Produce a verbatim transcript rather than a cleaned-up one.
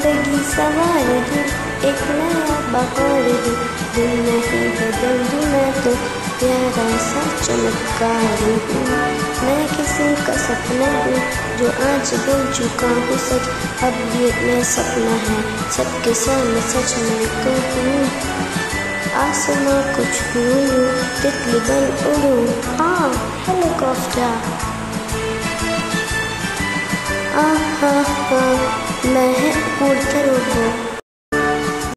जिंदगी सवार दूँ, एक नया बहार दूँ, दिल नहीं बदल दूँ मैं तो प्यारा सा चमत्कार हूँ। मैं किसी का सपना हूँ जो आज बन चुका हूँ सच, अब ये मैं सपना है सबके सामने सच मैं कहूँ। आसमां को छूऊं, तितली बन उड़ूं, हाँ हेलीकॉप्टर। आहा हा मैं उड़कर उड़ूं।